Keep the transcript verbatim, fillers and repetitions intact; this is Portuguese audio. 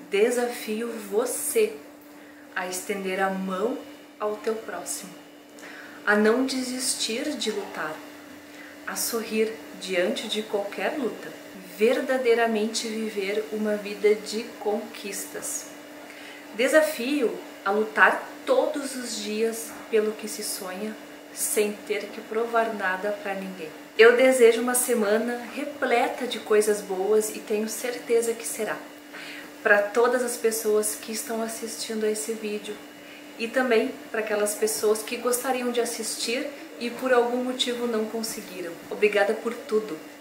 Desafio você a estender a mão ao teu próximo, a não desistir de lutar, a sorrir diante de qualquer luta, verdadeiramente viver uma vida de conquistas. Desafio a lutar todos os dias pelo que se sonha, sem ter que provar nada para ninguém. Eu desejo uma semana repleta de coisas boas e tenho certeza que será. Para todas as pessoas que estão assistindo a esse vídeo e também para aquelas pessoas que gostariam de assistir e por algum motivo não conseguiram. Obrigada por tudo!